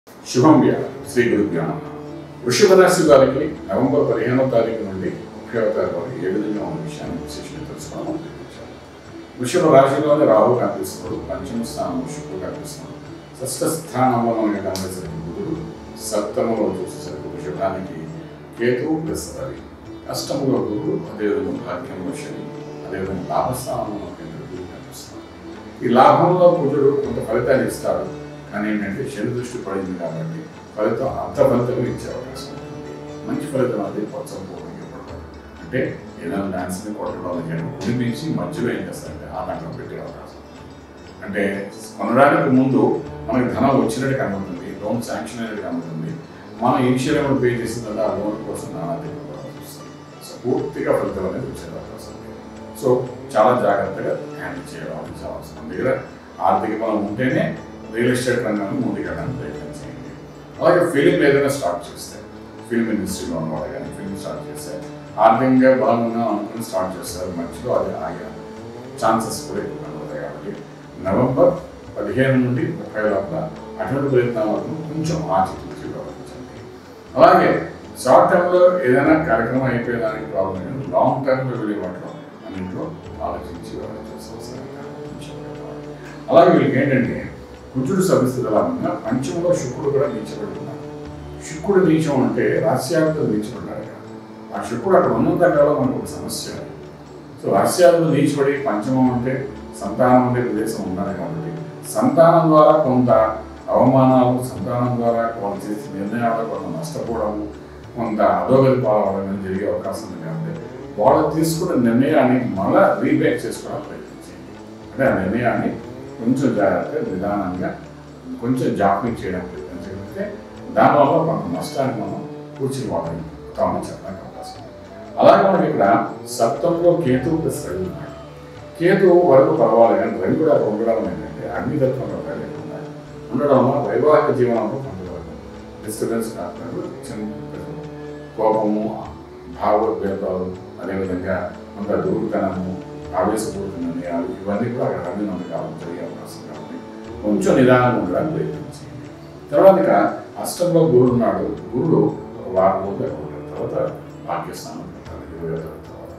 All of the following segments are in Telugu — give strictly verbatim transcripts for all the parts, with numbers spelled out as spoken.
శుభం వ్యాధి శ్రీ గురుభ్యో నమః. వృషభ రాశి వారికి నవంబర్ పదిహేనవ తారీఖు నుండి ముప్పైవ తారీఖు వరకు ఏ విధంగా ఉన్న విషయాన్ని విశేషంగా తెలుసుకోవడం ప్రయత్నించాలి. వృషభ రాశిలోని రాహు కనిపిస్తున్నాడు, పంచమ స్థానంలో శుక్రుడు కనిపిస్తున్నాడు, షష్ఠ స్థానంలో మనకి గమనించే బుధుడు, సప్తమంలో చూసేసరికి వృషభానికి కేతువు ప్లస్ రవి, అష్టమంలో గురుడు, అదేవిధంగా భాగ్యంలో శని, అదేవిధంగా లాభస్థానంలో మనకి గురుడు కనిపిస్తున్నాడు. ఈ లాభంలో బుధుడు కొంత ఫలితాన్ని ఇస్తాడు, కానీ ఏంటంటే శని దృష్టి పడింది కాబట్టి ఫలితం అంత ఫలితం ఇచ్చే అవకాశం ఉంటుంది. మంచి ఫలితం అనేది ప్రోత్సాహపూర్వకంగా ఇవ్వడం అంటే ఏదైనా డాన్స్ని కొట్టడం కానీ కుడిపించి మధ్యలో ఏం చేస్తారంటే ఆటంకం పెట్టే అవకాశం అంటే కొనడానికి ముందు మనకి ధనం వచ్చినట్టు కనబడుతుంది, లోన్ శాంక్షన్ అయినట్టు కనబడుతుంది, మనం ఇనిషియల్ అమౌంట్ పే చేసిన తర్వాత ఆ లోన్ కోసం నానా వస్తుంది. సో పూర్తిగా ఫలితం అనేది వచ్చే అవకాశం ఉంది. సో చాలా జాగ్రత్తగా హ్యాండిల్ చేయడం అనేది చాలా అవసరం. దగ్గర ఆర్థిక బలం ఉంటేనే రియల్ ఎస్టేట్ రంగాన్ని ముందుకెళ్ళడానికి ప్రయత్నం చేయండి. అలాగే ఫిలిం ఏదైనా స్టార్ట్ చేస్తే ఫిల్మ్ ఇండస్ట్రీలో ఉన్నవాడు కానీ ఫిల్మ్ స్టార్ట్ చేస్తే ఆర్థికంగా బలంగా అనుకుని స్టార్ట్ చేస్తారు, మధ్యలో అది ఆగే ఛాన్సెస్ కూడా ఎక్కువ కనబడతాయి. కాబట్టి నవంబర్ పదిహేను నుండి ముప్పై లోపల అటువంటి ప్రయత్నాలను కొంచెం ఆచితూచి ప్రవర్తించండి. అలాగే షార్ట్ టర్మ్లో ఏదైనా కార్యక్రమం అయిపోయేదానికి ప్రాబ్లం కానీ లాంగ్ టర్మ్లో వెళ్ళే వాటిలో అన్నింటిలో ఆలోచించి వ్యవహరించాల్సిన అలాగే వీళ్ళకి ఏంటంటే కుజుడు సభిస్థితులంగా పంచమంలో శుక్రుడు కూడా నీచబడి ఉన్నాడు. శుక్రుడు నీచం అంటే రాస్యాదులు నీచబడ్డాడు కదా, ఆ శుక్రుడు అక్కడ ఉన్నంత కాలం మనకు ఒక సమస్య. సో రాస్యాదులు నీచబడి పంచమం అంటే సంతానం ఉండే ప్రదేశం ఉన్నాడు కాబట్టి సంతానం ద్వారా కొంత అవమానాలు, సంతానం ద్వారా వాళ్ళు చేసే నిర్ణయాలు కొంత నష్టపోవడము, కొంత అధోగతి పాలవడం జరిగే అవకాశం ఉంది. కాబట్టి వాళ్ళు తీసుకున్న నిర్ణయాన్ని మళ్ళా రీబేక్ చేసుకోవడానికి ప్రయత్నించండి. అంటే ఆ నిర్ణయాన్ని కొంచెం జాగ్రత్తగా నిదానంగా కొంచెం జాప్యం చేయడానికి ప్రయత్నించగలిగితే దానివల్ల కొంత నష్టాన్ని మనం కూర్చుకోవాలని చెప్పడానికి అవకాశం ఉంది. అలాగే మనకి ఇక్కడ సప్తంలో కేతువు ప్లస్ రవి ఉన్నాడు. కేతువు వరకు పర్వాలేదు కానీ రవి కూడా అక్కడ ఉండడం ఏంటంటే అగ్నితత్వంలో ఉన్నాయి ఉండడం వల్ల వైవాహిక జీవనంలో కొంతవరకు డిస్టర్బెన్స్ కాకుండా చిన్న కోపము, భావోద్వేగాలు, అదేవిధంగా కొంత దూరుతనము, ఆవేశపూరిత నిర్ణయాలు ఇవన్నీ కూడా అక్కడ రవి నమ్మకాలు జరిగే అవకాశం కాబట్టి కొంచెం నిదానంగా ఉండడానికి ప్రయత్నించండి. తర్వాత ఇక అష్టంలో గురుడు ఉన్నాడు. గురుడు ఒక వారం రోజులు తర్వాత భాగ్యస్థానం పెడతాడు ఇరవై తర్వాత.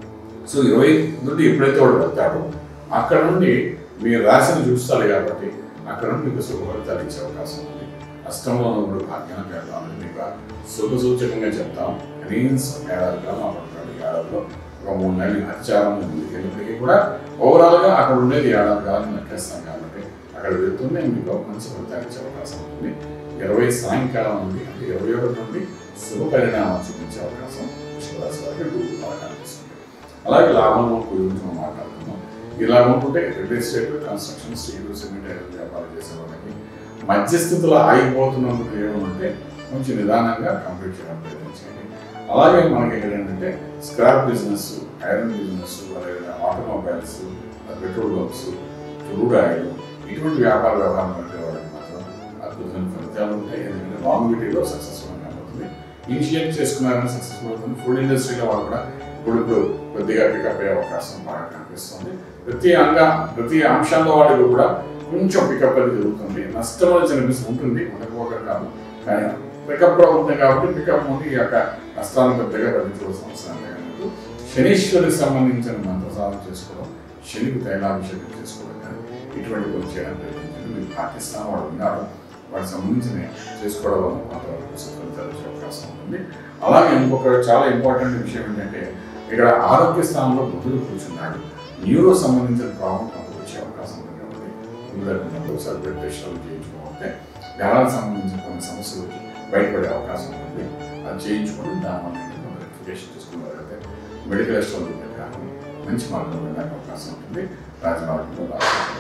సో ఇరవై నుండి ఎప్పుడైతే వాడు వెళ్తాడో అక్కడ నుండి మీరు రాశిని చూస్తారు కాబట్టి అక్కడ నుండి మీకు శుభ ఫలితాలు ఇచ్చే అవకాశం ఉంది. అష్టంలో కూడా భాగ్యాన్ని పెడతామని మీకు శుభ సూచకంగా చెప్తాం. కనీసం ఏడాది కాలం అక్కడ ఏడాదిలో ఒక మూడు నెలలు అత్యారం ముందుకు వెళ్ళినప్పటికీ కూడా ఓవరాల్గా అక్కడ ఉండేది ఏడాది కాలం లెక్కేస్తాం కాబట్టి అక్కడ వెళ్తూనే మీకు మంచి ఫలితాలు ఇచ్చే అవకాశం ఉంటుంది. ఇరవై సాయంకాలం నుండి అంటే ఇరవై ఒకటి నుండి శుభ పరిణామాలు చూపించే అవకాశం వృషభరాశి వారికి బాగా కనిపిస్తుంది. అలాగే లాభంలో గురించి మనం మాట్లాడుతున్నాం. ఈ లాభం ఉంటే real estate, construction, steel, cement వ్యాపారం చేసే వాళ్ళకి మధ్యస్థితిలో ఆగిపోతున్నందుకు ఏమంటే కొంచెం నిదానంగా కంప్లీట్ చేయడానికి ప్రయత్నించండి. అలాగే మనకి ఇక్కడ ఏంటంటే స్క్రాప్ బిజినెస్, ఐరన్ బిజినెస్, అదేవిధంగా automobiles, petrol bunks, crude oil ఇటువంటి వ్యాపార వ్యవహారం పెట్టే వాళ్ళకి మాత్రం అద్భుతమైన ఫలితాలు ఉంటాయి. ఎందుకంటే లాంగివిటీలో సక్సెస్ఫుల్ అవుతుంది. ఇనిషియేట్ చేసుకున్నారని సక్సెస్ఫుల్ అవుతుంది. ఫుడ్ ఇండస్ట్రీలో వాళ్ళు కూడా ఇప్పుడు ఇప్పుడు కొద్దిగా పికప్ అయ్యే అవకాశం బాగా కనిపిస్తుంది. ప్రతి అంగ ప్రతి అంశంలో వాళ్ళకి కూడా కొంచెం పికప్ అది జరుగుతుంది. నష్టం అనేది కనిపిస్తూ ఉంటుంది, ఉండకపోక కాదు, కానీ పికప్ కూడా ఉంటుంది కాబట్టి పికప్ ముందు ఈ యొక్క నష్టాలను పెద్దగా భరించవలసిన అవసరం లేదు. శనీశ్వరికి సంబంధించిన మంత్ర సాధన చేసుకోవడం, శనికి తైలాభిషేకం చేసుకోవడం కానీ ఇటువంటి కొన్ని చేయడానికి ప్రయత్నించండి. మీరు పాకిస్తాన్ వాడు ఉన్నారు, వాటికి సంబంధించిన చేసుకోవడం వల్ల కొంతవరకు ఫలితాలు వచ్చే అవకాశం ఉంటుంది. అలాగే ఇంకొక చాలా ఇంపార్టెంట్ విషయం ఏంటంటే ఇక్కడ ఆరోగ్య స్థానంలో బుధుడు కూర్చున్నాడు. న్యూరో సంబంధించిన ప్రాబ్లం కొంత వచ్చే అవకాశం ఉంది కాబట్టి ముందు ఒకసారి బ్లడ్ టెస్టులు చేయించుకోకపోతే గణాలకు సంబంధించిన కొన్ని సమస్యలు బయటపడే అవకాశం ఉంటుంది. అది చేయించుకొని దానివల్ల రెక్టిఫికేషన్ చేసుకున్నట్లయితే మెడికల్ ఎస్టాబ్లిష్మెంట్ కానీ మంచి మార్గంలో వెళ్ళడానికి అవకాశం ఉంటుంది. రాజమార్గంలో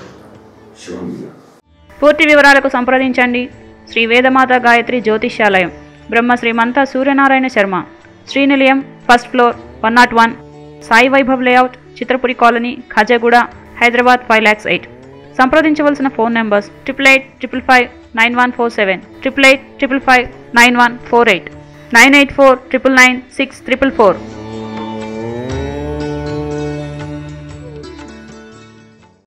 శివం. పూర్తి వివరాలకు సంప్రదించండి Shri Vedamata Gayatri Jyotishyalayam, Brahma Srimantha Suryanarayana Sharma, Srinilayam, first floor, one nought one, Sai Vaibhav layout, Chitrapuri colony, Khajaguda, Hyderabad five lakhs eight. సంప్రదించవలసిన phone numbers triple eight triple five nine one four seven, triple eight triple five nine one four eight, nine eight four triple nine six triple four.